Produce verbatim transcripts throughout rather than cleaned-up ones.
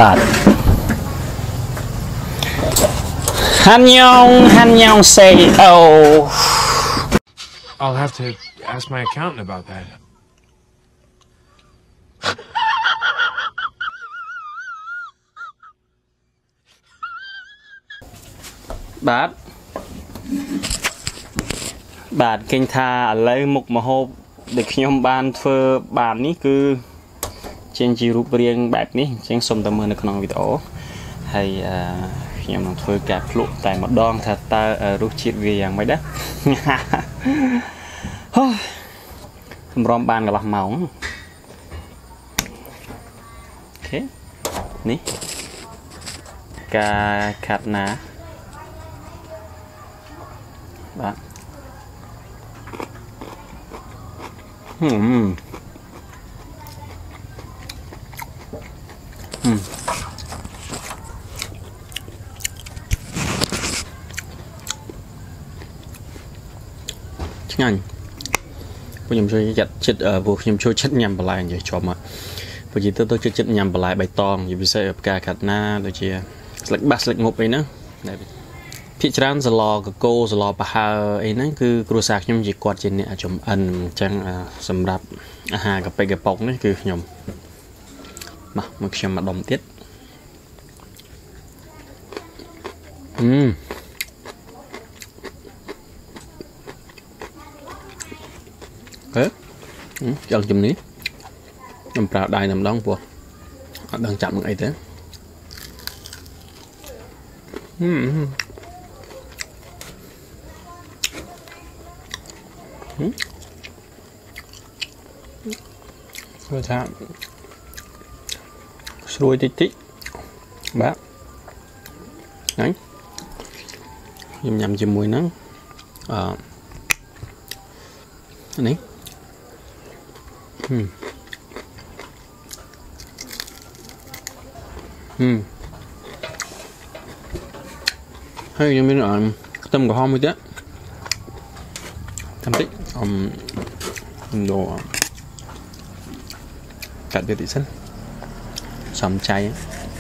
bạt Han Nhong Han Nhong say oh I'll have to ask my accountant about that. Bát Bát kinh tha lấy một mà hộp để nhóm ban phơ bàn ní cứ trên chiều rụp riêng bạc ní trên sông tâm mưa nó còn video hay nhóm nó phơ cạp lụa tại một đòn thật ta rút chiết về dạng mấy đó rõm bàn là bạc màu ok ní cà khát ná đó hmm hmm nhanh bây giờ chơi chặt chặt ở buộc nhầm chơi chặt nhầm bả lại vậy cho mà bây giờ tôi tôi chơi chặt nhầm bả lại bài tòng như bây giờ cả khát na rồi chia lệch bát lệch ngộp ấy nữaพิจารณาสลอกับโกสลอปะฮาไอ้นั่นคือกรุษาขยมจีกวาดเจนเนี่ยจมอันจังสำหรับอาหารกับไปกับปอกนี่คือขยมมามาขยมมาดมติดอืมเอ๊ะจังจมนี้น้ำปลาได้น้ำดองปัวดังจับมึงไอ้เด้ออืมrồi sao xuôi tí tí bác đấy nhầm nhầm chìm mùi nắng ờ này hmm hmm hay như mình là tâm của hôm mới đấy tâm tích um đồ cắt được tí sân xóm cháy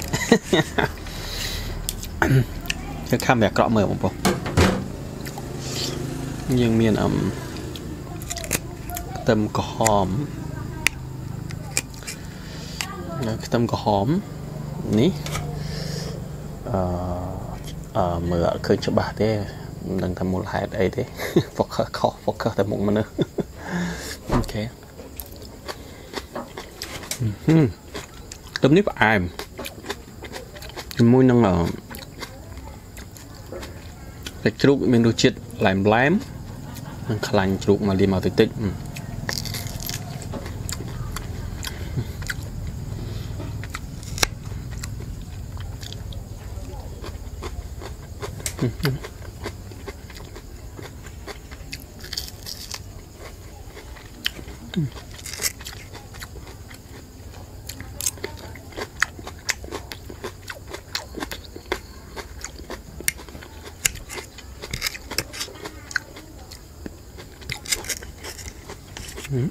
cái khăm bẻ cọ mở một bộ nhưng miền ẩm tâm có hòm tâm có hòm ní ờ mở khơi cho bà thế đừngทำmột hai đây thế phật khờ khó phật khờ tại một mà nữa ok tôm nếp ai mùi năng ở cái chuột mình đồ chết làm lém khăn chuột mà đi màu tích tích Mm-hmm.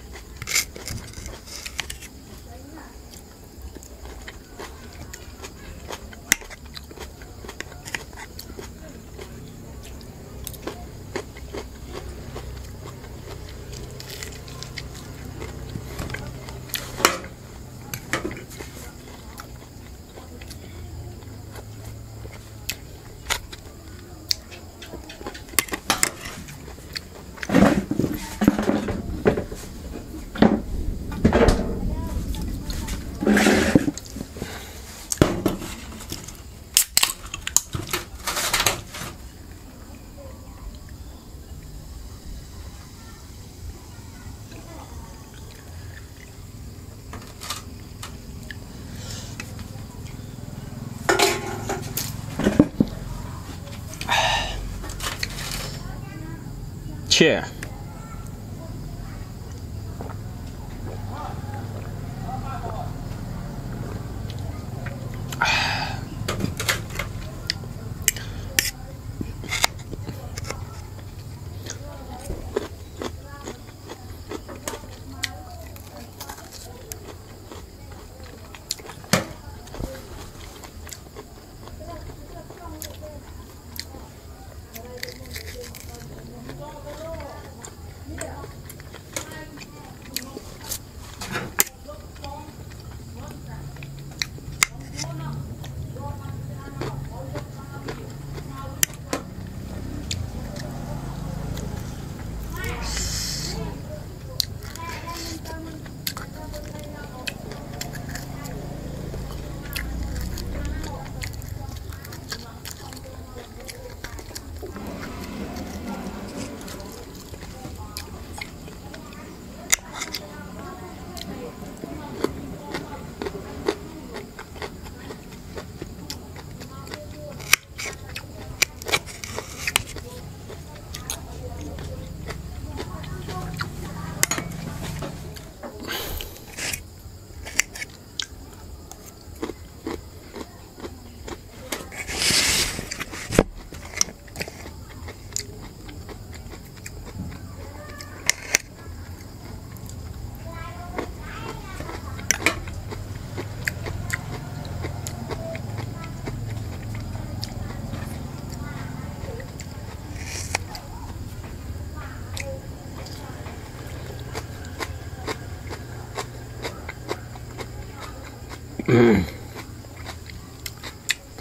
Cheer.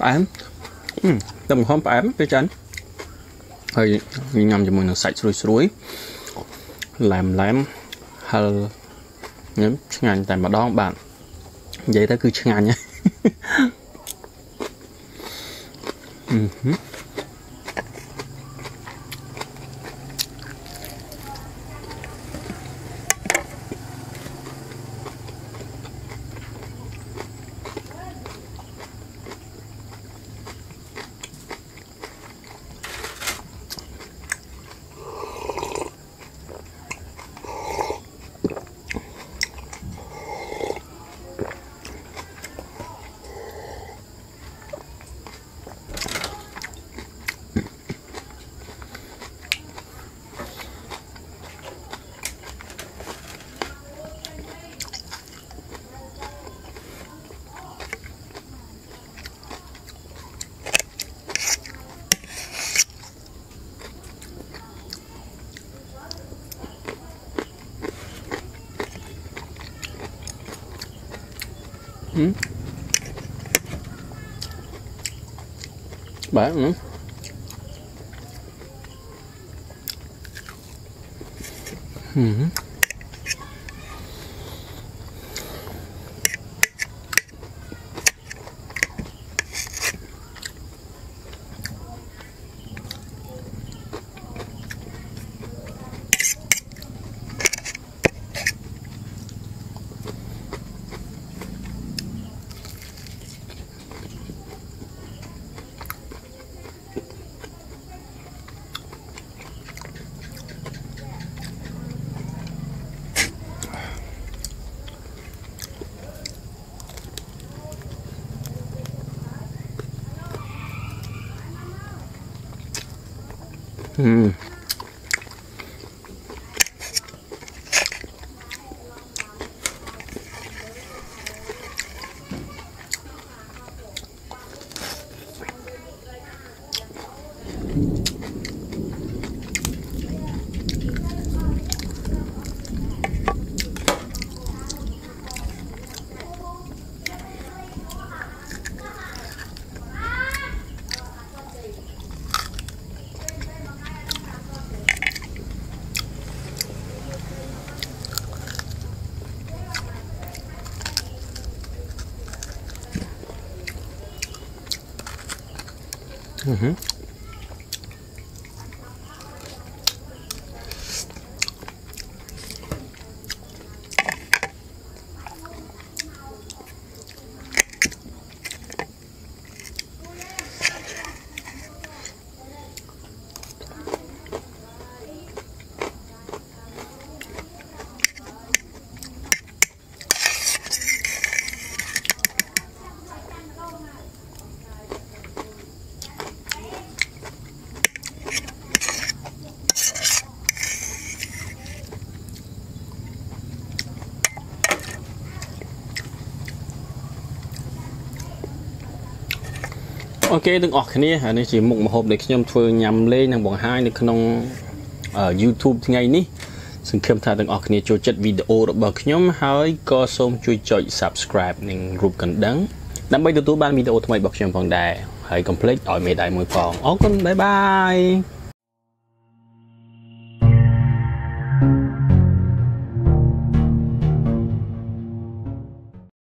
ám tầm hóm phải ám cái chân hơi ngâm cho mình sạch suối suối làm làm hơi nhớ ngàn tại mà đó bạn vậy đó cứ ngàn nhé Ừ. Bạn nữa. Ừ. Ừ. Ừ. Ok, từng ọt này, này chỉ một một hộp để khi nhom thưa nhầm lên thằng bọn hai này không ở YouTube ngày ní, xin khâm tha từng ọt này cho chất video được bật nhóm hơi có xong chui cho subscribe nên group cần đắng, đăng bây giờ tôi ban video thay bật trong phần đài, hãy complete ở mấy đại mười phòng, ok, bye bye.